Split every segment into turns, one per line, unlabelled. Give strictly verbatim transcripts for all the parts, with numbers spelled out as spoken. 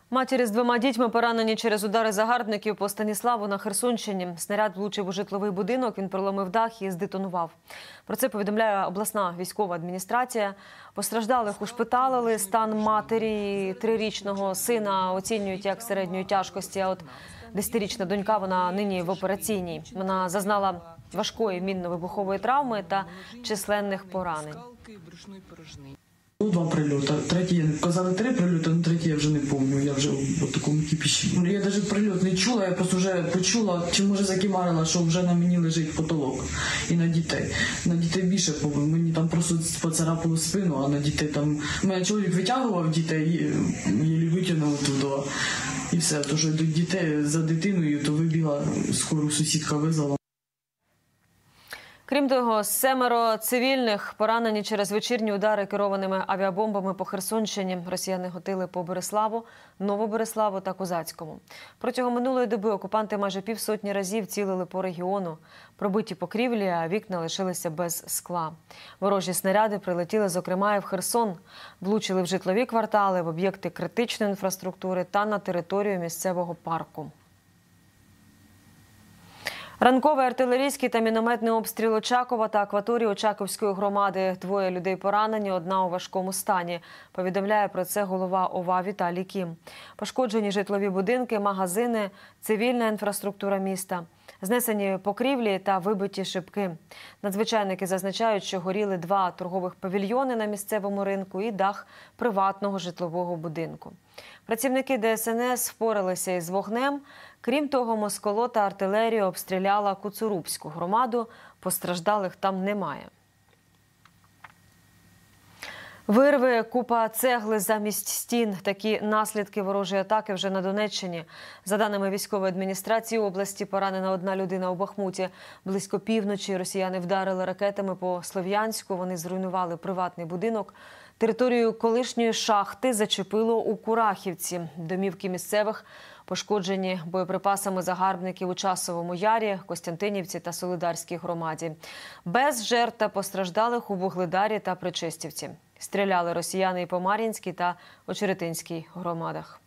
Матері з двома дітьми поранені через удари загарбників по Станіславу на Херсонщині. Снаряд влучив у житловий будинок, він проломив дах і здетонував. Про це повідомляє обласна військова адміністрація. Постраждалих ушпиталили, стан матері і трирічного сина оцінюють як середньої тяжкості. А от десятирічна донька, вона нині в операційній. Вона зазнала важкої мінно-вибухової травми та численних поранень.
Два прильоти. Третій, казали три прильоти, але третій я вже не пам'ятаю, я вже в такому кипіші. Я навіть прильот не чула, я просто вже почула, чи може закимарила, що вже на мені лежить потолок. І на дітей. На дітей більше, мені там просто поцарапало спину, а на дітей там... У мене чоловік витягував дітей, її витягнув туди. І все, то що до дітей за дитиною, то вибігла, скоро сусідка визвала.
Крім того, семеро цивільних поранені через вечірні удари керованими авіабомбами по Херсонщині. Росіяни гатили по Береславу, Новобереславу та Козацькому. Протягом минулої доби окупанти майже півсотні разів цілили по регіону. Пробиті покрівлі, а вікна лишилися без скла. Ворожі снаряди прилетіли, зокрема, і в Херсон. Влучили в житлові квартали, в об'єкти критичної інфраструктури та на територію місцевого парку. Ранковий артилерійський та мінометний обстріл Очакова та акваторії Очаковської громади. Двоє людей поранені, одна у важкому стані. Повідомляє про це голова ОВА Віталій Кім. Пошкоджені житлові будинки, магазини, цивільна інфраструктура міста. Знесені покрівлі та вибиті шибки. Надзвичайники зазначають, що горіли два торгових павільйони на місцевому ринку і дах приватного житлового будинку. Працівники Де Ес Ен Ес впоралися із вогнем. Крім того, Москало та артилерія обстріляла Куцурубську громаду. Постраждалих там немає. Вирви, купа цегли замість стін. Такі наслідки ворожої атаки вже на Донеччині. За даними військової адміністрації області, поранена одна людина у Бахмуті. Близько півночі росіяни вдарили ракетами по Слов'янську. Вони зруйнували приватний будинок. Територію колишньої шахти зачепило у Курахівці. Домівки місцевих пошкоджені боєприпасами загарбників у Часовому Ярі, Костянтинівці та Солидарській громаді. Без жертв та постраждалих у Вугледарі та Причистівці. Стріляли росіяни і по Мар'їнській та Очеретинській громадах.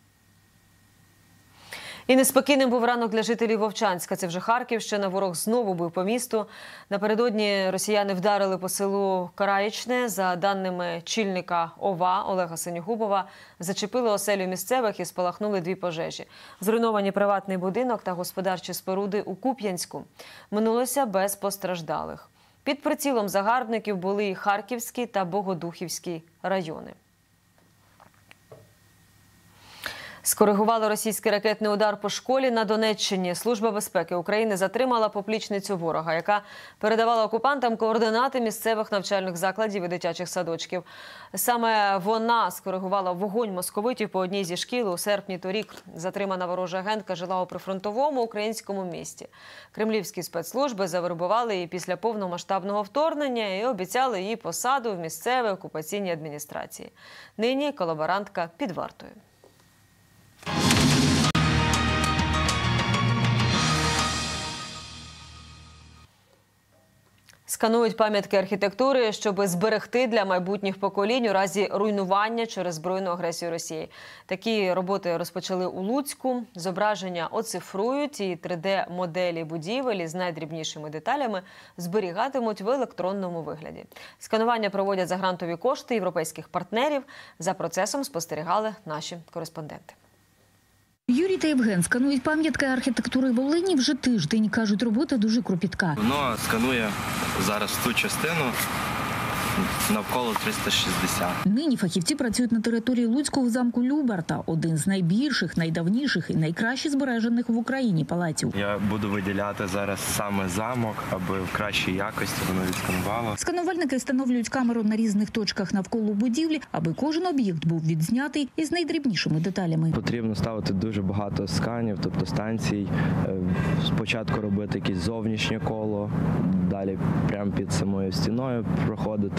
І неспокійним був ранок для жителів Вовчанська. Це вже Харківщина. Ворог знову бив по місту. Напередодні росіяни вдарили по селу Караїчне. За даними чільника ОВА Олега Синьогубова, зачепили оселю місцевих і спалахнули дві пожежі. Зруйновані приватний будинок та господарчі споруди у Куп'янську. Минулося без постраждалих. Під прицілом загарбників були і Харківський та Богодухівський райони. Скоригували російський ракетний удар по школі на Донеччині. Служба безпеки України затримала поплічницю ворога, яка передавала окупантам координати місцевих навчальних закладів і дитячих садочків. Саме вона скоригувала вогонь московитів по одній зі шкіл. У серпні торік затримана ворожа агентка жила у прифронтовому українському місті. Кремлівські спецслужби завербували її після повномасштабного вторгнення і обіцяли їй посаду в місцевій окупаційній адміністрації. Нині колаборантка під вартою. Сканують пам'ятки архітектури, щоб зберегти для майбутніх поколінь у разі руйнування через збройну агресію Росії. Такі роботи розпочали у Луцьку. Зображення оцифрують і три де-моделі будівель з найдрібнішими деталями зберігатимуть в електронному вигляді. Сканування проводять за грантові кошти європейських партнерів. За процесом спостерігали наші кореспонденти.
Юрій та Євген сканують пам'ятки архітектури Волині вже тиждень. Кажуть, робота дуже кропітка.
Воно сканує зараз ту частину навколо триста шістдесят.
Нині фахівці працюють на території Луцького замку Любарта, один з найбільших, найдавніших і найкраще збережених в Україні палаців.
Я буду виділяти зараз саме замок, аби в кращій якості воно відсканувало.
Сканувальники встановлюють камеру на різних точках навколо будівлі, аби кожен об'єкт був відзнятий із найдрібнішими деталями.
Потрібно ставити дуже багато сканів, тобто станцій. Спочатку робити якесь зовнішнє коло, далі прямо під самою стіною проходити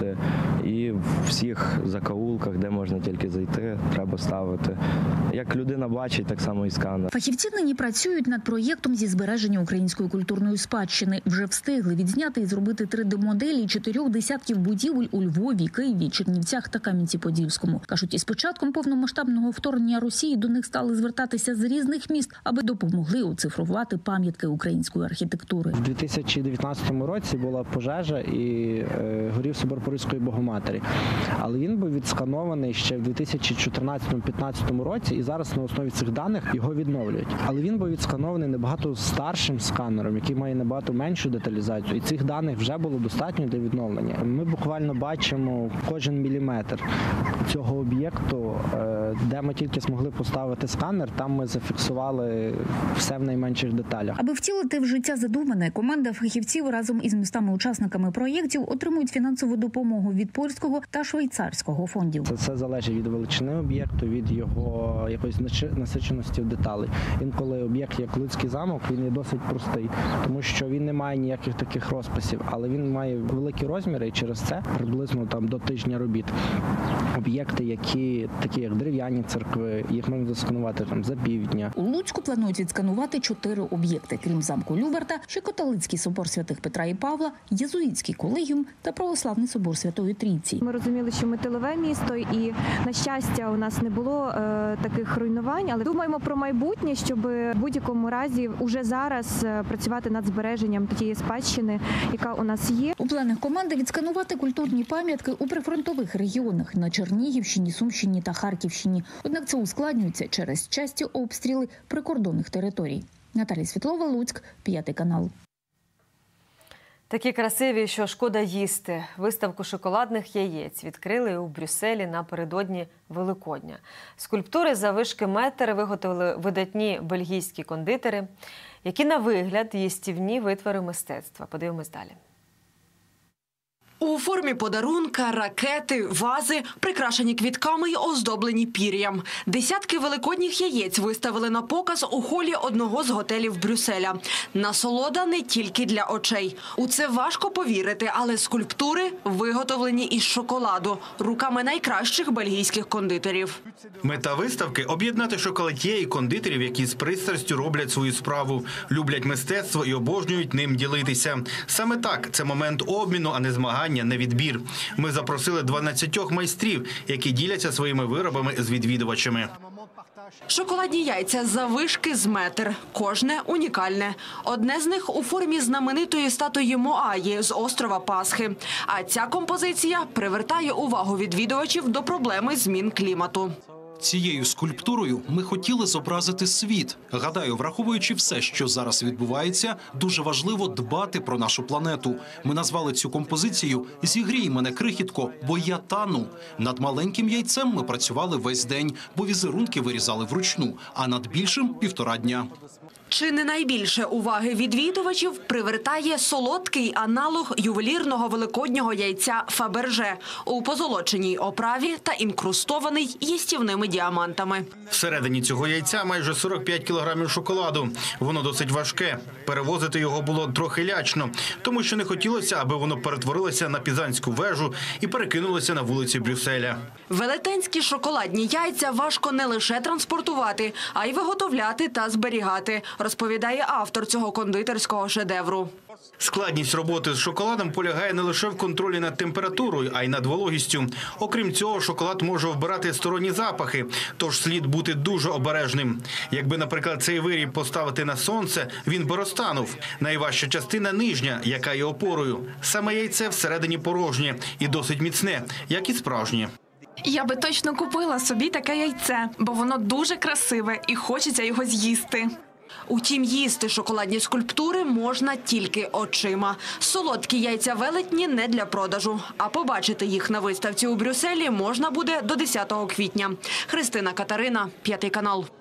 люди, і в всіх закоулках, де можна тільки зайти, треба ставити. Як людина бачить, так само і сканер.
Фахівці нині працюють над проєктом зі збереження української культурної спадщини. Вже встигли відзняти і зробити три де-моделі чотирьох десятків будівель у Львові, Києві, Чернівцях та Кам'янці-Подільському. Кажуть, із початком повномасштабного вторгнення Росії до них стали звертатися з різних міст, аби допомогли оцифрувати пам'ятки української архітектури.
У дві тисячі дев'ятнадцятому році була пожежа і е, горів собор Паризької Богоматері. Але він був відсканований ще в дві тисячі чотирнадцятому-п'ятнадцятому році, і зараз на основі цих даних його відновлюють. Але він був відсканований набагато старшим сканером, який має набагато меншу деталізацію. І цих даних вже було достатньо для відновлення. Ми буквально бачимо кожен міліметр цього об'єкту, е, де ми тільки змогли поставити сканер, там ми зафіксували все в найменших деталях.
Аби втілити в життя задумане, команда фахівців разом із містами-учасниками проєктів отримують фінансову допомогу від польського та швейцарського фондів.
Це, це залежить від величини об'єкту, від його якоїсь насиченості деталей. Інколи об'єкт, як Луцький замок, він є досить простий, тому що він не має ніяких таких розписів, але він має великі розміри, і через це приблизно там до тижня робіт. Об'єкти, які такі як дерев'яні церкви, їх можна засканувати там за півдня.
У Луцьку планують відсканувати чотири об'єкти, крім замку Любарта, ще католицький собор святих Петра і Павла, єзуїтський колегіум та православний собор Святої Трійці.
Ми розуміли, що ми тилове місто, і, на щастя, у нас не було е, таких руйнувань, але думаємо про майбутнє, щоб в будь-якому разі уже зараз е, працювати над збереженням тієї спадщини, яка у нас є.
У планах команди відсканувати культурні пам'ятки у прифронтових регіонах на Чернігівщині, Сумщині та Харківщині. Однак це ускладнюється через часті обстріли прикордонних територій. Наталія Світлова, Луцьк, п'ятий канал.
Такі красиві, що шкода їсти. Виставку шоколадних яєць відкрили у Брюсселі напередодні Великодня. Скульптури заввишки метр виготовили видатні бельгійські кондитери, які на вигляд їстівні витвори мистецтва. Подивимось далі.
У формі подарунка, ракети, вази, прикрашені квітками й оздоблені пір'ям. Десятки великодніх яєць виставили на показ у холі одного з готелів Брюсселя. Насолода не тільки для очей. У це важко повірити, але скульптури виготовлені із шоколаду руками найкращих бельгійських кондитерів.
Мета виставки – об'єднати шоколад'є і кондитерів, які з пристрастю роблять свою справу, люблять мистецтво і обожнюють ним ділитися. Саме так – це момент обміну, а не змагання, не відбір. Ми запросили дванадцятьох майстрів, які діляться своїми виробами з відвідувачами.
Шоколадні яйця заввишки з метр. Кожне унікальне. Одне з них у формі знаменитої статуї Моаї з острова Пасхи. А ця композиція привертає увагу відвідувачів до проблеми змін клімату.
Цією скульптурою ми хотіли зобразити світ. Гадаю, враховуючи все, що зараз відбувається, дуже важливо дбати про нашу планету. Ми назвали цю композицію «Зігрій мене, крихітко, бо я тану». Над маленьким яйцем ми працювали весь день, бо візерунки вирізали вручну, а над більшим – півтора дня.
Чи не найбільше уваги відвідувачів привертає солодкий аналог ювелірного великоднього яйця «Фаберже» у позолоченій оправі та інкрустований їстівними діамантами.
Всередині цього яйця майже сорок п'ять кілограмів шоколаду. Воно досить важке. Перевозити його було трохи лячно, тому що не хотілося, аби воно перетворилося на Пізанську вежу і перекинулося на вулиці Брюсселя.
Велетенські шоколадні яйця важко не лише транспортувати, а й виготовляти та зберігати, розповідає автор цього кондитерського шедевру.
Складність роботи з шоколадом полягає не лише в контролі над температурою, а й над вологістю. Окрім цього, шоколад може вбирати сторонні запахи, тож слід бути дуже обережним. Якби, наприклад, цей виріб поставити на сонце, він би розтанув. Найважча частина – нижня, яка є опорою. Саме яйце всередині порожнє і досить міцне, як і справжнє.
Я би точно купила собі таке яйце, бо воно дуже красиве і хочеться його з'їсти.
Утім, їсти шоколадні скульптури можна тільки очима. Солодкі яйця велетні не для продажу. А побачити їх на виставці у Брюсселі можна буде до десятого квітня. Христина Катерина, п'ятий канал.